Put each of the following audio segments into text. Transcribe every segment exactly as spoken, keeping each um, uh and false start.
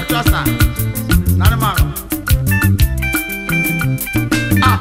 Ochosa. Narimaro. Ah.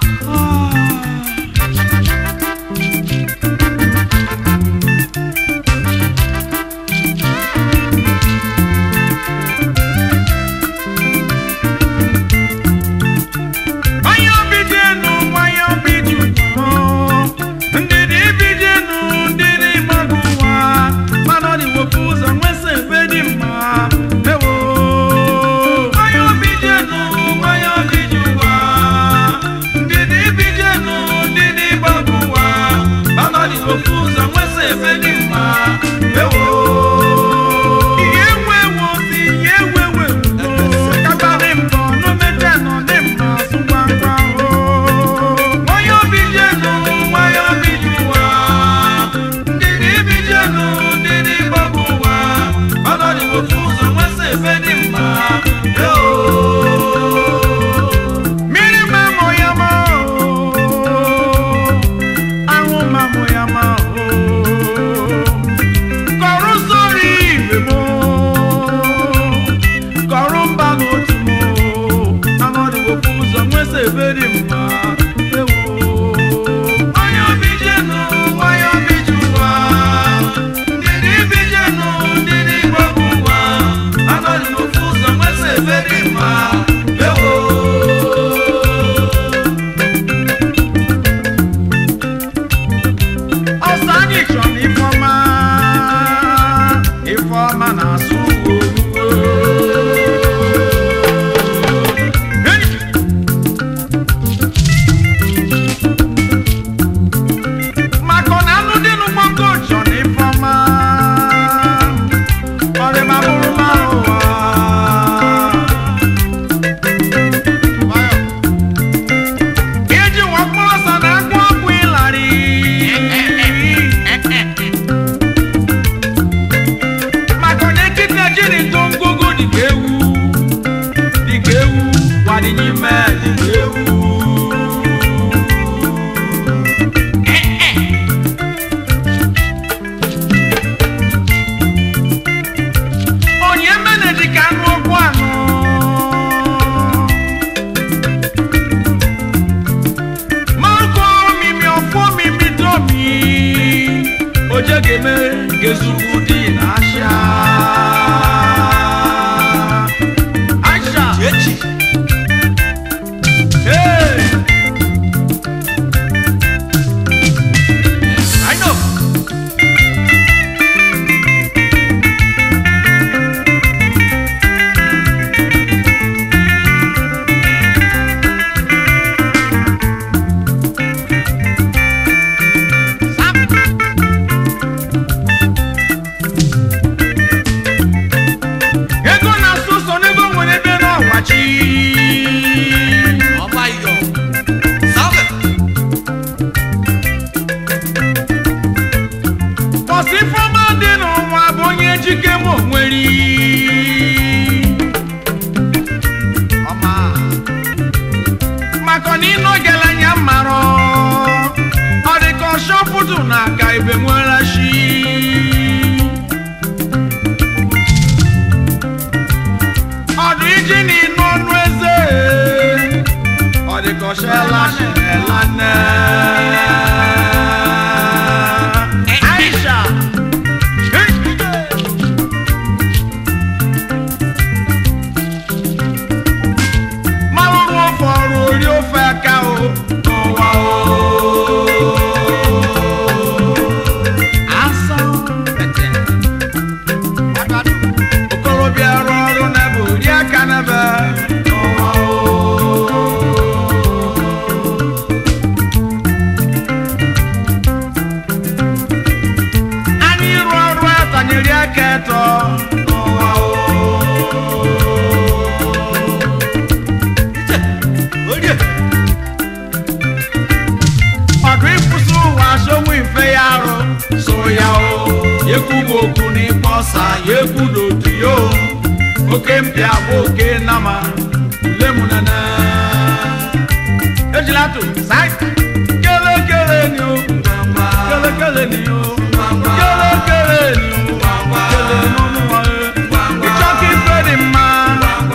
Kele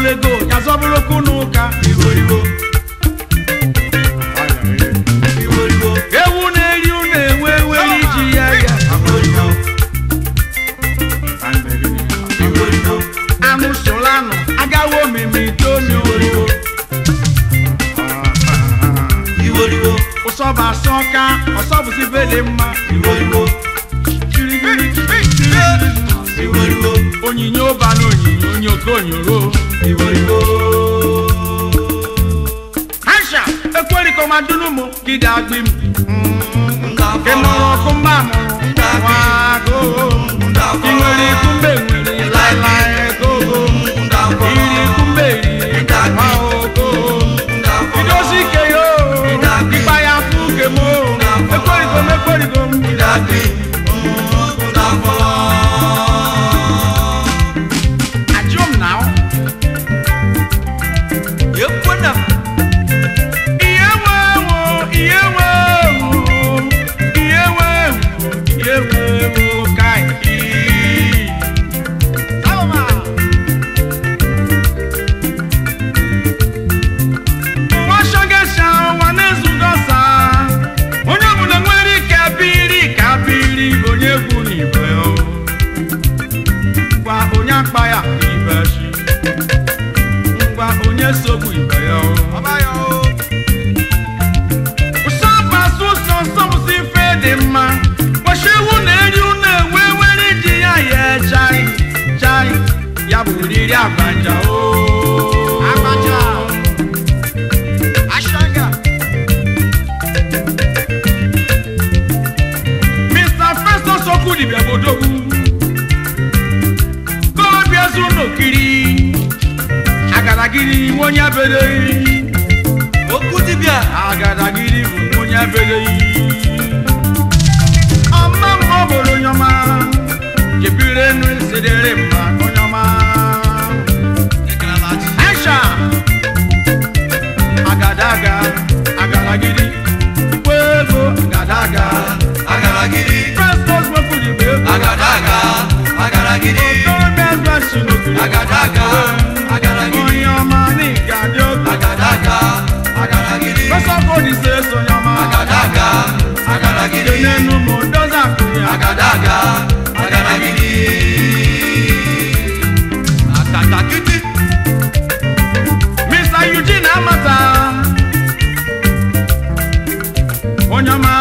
zọbulego ya zọbuluku n'ụka Igbo Igbo Igbo Igbo ewu na-eri unu enwe enwe iji ya ya Igbo Igbo Igbo Igbo anụ solanụ agawo omimi tomi Igbo Igbo Igbo ụsọba asọka ọsọbụsi bede mma Igbo Igbo kirikiri Igbo Igbo onyinye ụba na onyinye onye okonyoro Igbo Igbo Aisha ekweriko madunu mu gide agbim Ndafọ kenọrọ ọkụ mba mụrụ wago Ndafọ inwere ikumbe nwere laịlaị gogo Ndafọ iri ikumbe iri ma ogo Ndafọ idosi ike yo ikpa ya fụ uke mo ekweriko m ekweriko m gide agbim Ndafọ ajụm na Ekwena ihe nwewo ihe nwewo ihe nwewo ihe nwewo kai ụwa shọgesha ụwa na-ezugosa onye ọbụla nwere ike biri ka biri onye gwu n'ibe ngwa onye akpa ya ibe chi ngwa onye sogbu ibe ya ụsọbasụ ụsọ nsọbụsi ife dị mma kwesị ewu na-eri unu enwe nwere iji ya ya chai chai ya bụ riri abacha o abacha ashanga mister Festus Okwudibia bodogwu kọbịa zu n'okiri agadagiri onye bere Okwudibia agadagiri bụ onye bere ọma mma obodo nyọma jebiri enu esedere mma onyọma Aisha agadaga agadagiri kwego agadaga Agaragiri Festus Okwudibia Agadaga Agaragiri okorobịa zu n'okiri Agadaga Agaragiri onye ọma n'ịgadị ogo Agadaga Agaragiri Festus Onyama Agadaga Agaragiri n'enu mo doza kuya Agadaga Agaragiri Akatakiti mister Eugene Amata Onyama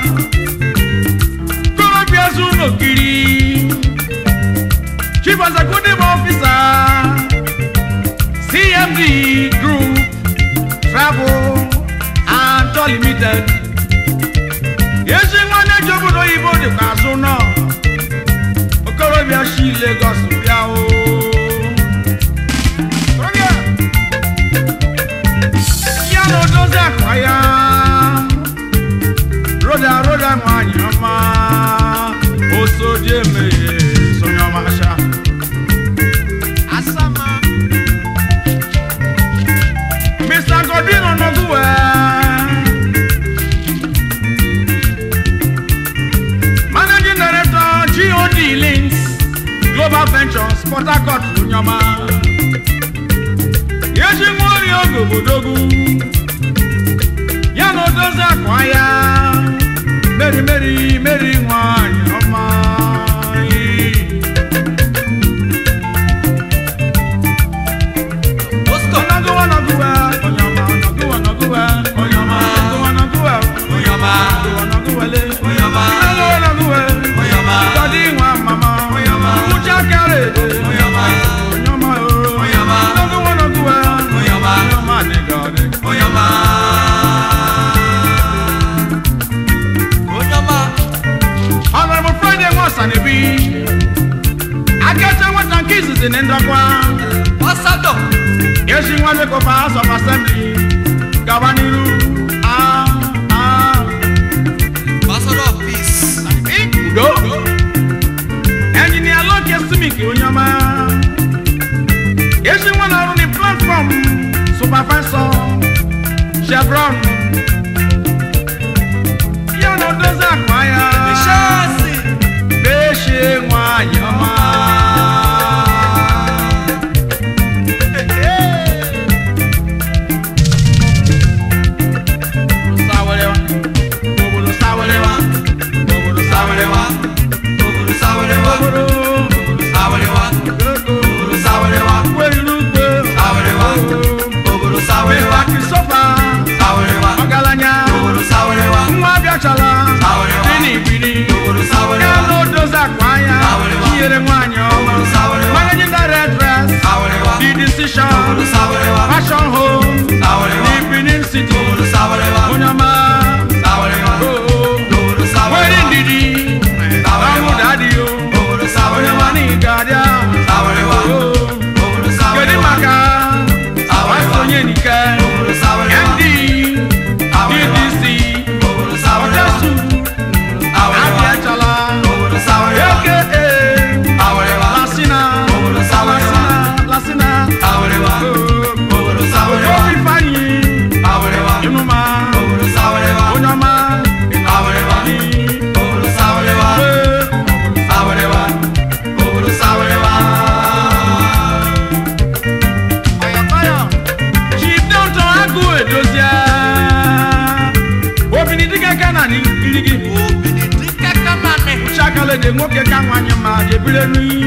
korobịa zu n'okiri Chief Executive Officer C M D Group Travel and Tour Limited yesi nwanne ji obodo oyibo dịkwa azụ nọ okorobịa si Lagos bịa o ya na odozi akwa ya roda roda nwanyị ọma osodi emeghe sonyeọmasha asama mister Godwin Onoguwe Managing Director G O D Links Global Ventures Port Harcourt Unyoma Yeji Nwori Ogo Bodogwu ya na odozi akwa ya Meri Meri Meri nwanyị ọma Bosco Onoguwe Onoguwe Onyoma Onoguwe Onoguwe Onyoma Onoguwe Onoguwe Onyoma Onoguwele Onyoma Onoguwe Onoguwe Onyoma Godi nwa mama Onyoma Ucha kere Onyoma Onyoma Onyoma Onoguwe Onoguwe Onyoma Onyoma ni godi Onyoma Onyoma Honorable Friday Wasanibi Akete nwata nke izizi na ndokwa Pasado Yeshi nwanne kofa House of Assembly gaba n'iru ah ah Pasado of Peace Udo Engineer Loke Simiki Onyoma Yeshi nwanne ọrụ ni platform Supervisor Chevron ya na odozi akwa ya Shasi Beshe nwanyị ọma nwoke ka nwanyị ma jebire n'iyi